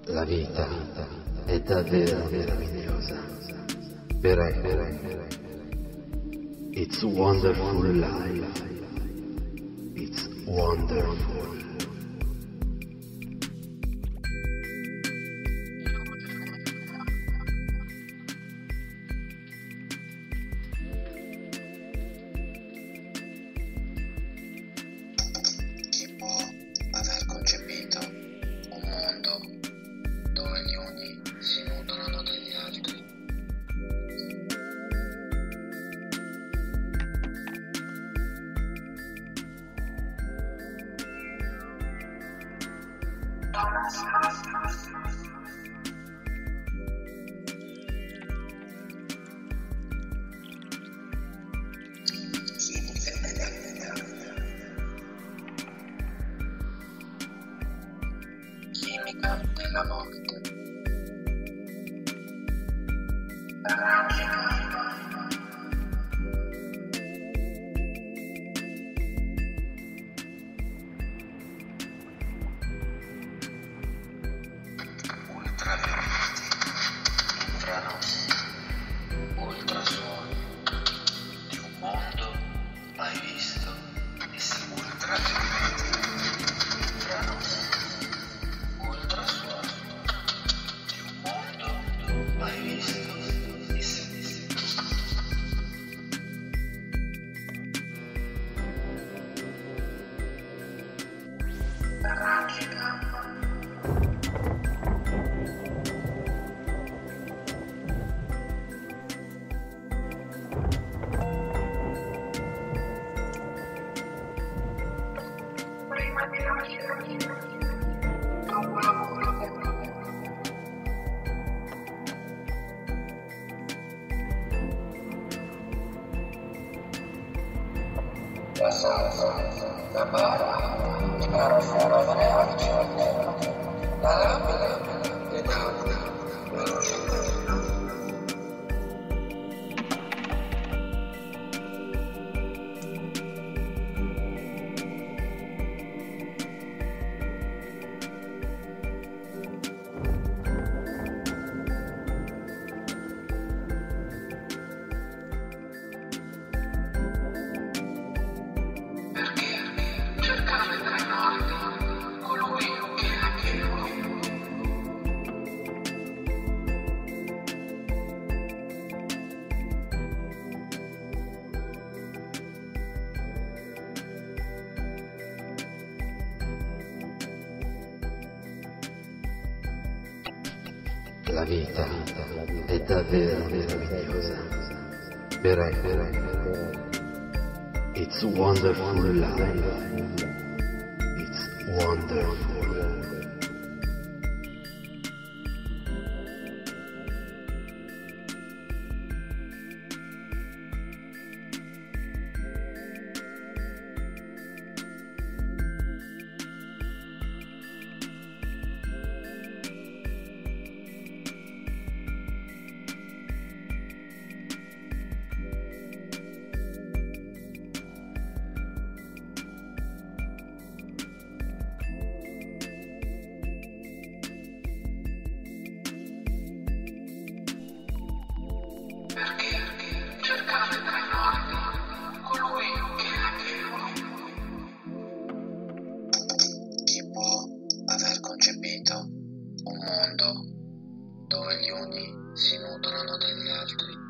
La vita è davvero meravigliosa. Per It's wonderful life. It's wonderful. Chi può aver concepito un mondo dove gli uni si nutrono degli altri? Chimica della morte. Raggi. Ultravioletti, infrarossi, ultrasuoni di un mondo mai visto. Ultravioletti, infrarossi, ultrasuoni di un mondo mai visto e sentito. Raggi. Prima di nascere, dopo lavoro, la salma, la barba, il profumo delle raggi, la lamina, le donne, la luce. Cercare tra i morti colui che è davvero. La vita è davvero meravigliosa. Per It's wonderful life. It's wonderful. Perché cercare tra i morti colui che è davvero. Chi può aver concepito un mondo dove gli uni si nutrono degli altri?